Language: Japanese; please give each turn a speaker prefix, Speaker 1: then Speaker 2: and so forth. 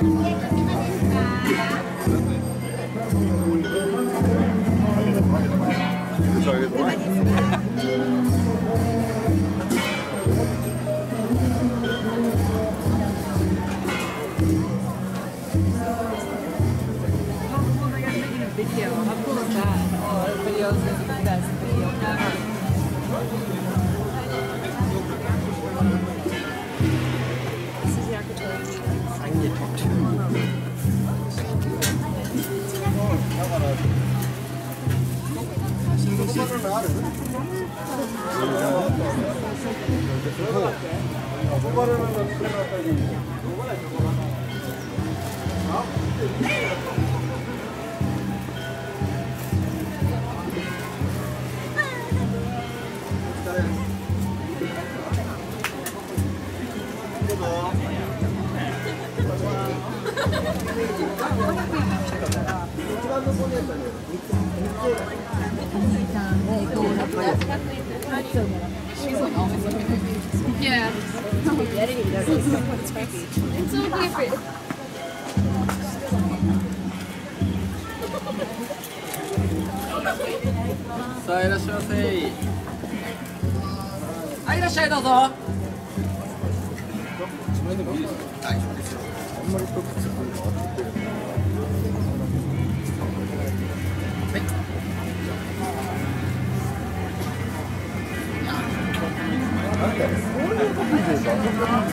Speaker 1: Video. How cool is that? Videos is the best video ever. This is Yakuto. I can get top
Speaker 2: She's like always looking at me. Yeah. It's so different.
Speaker 1: さあいらっしゃいませ。はい、いらっしゃいどうぞ。自分でもいいですか。大丈夫ですよ。あんまり一つ作るのはってる。はい。なんだよ。こういうことでしょ。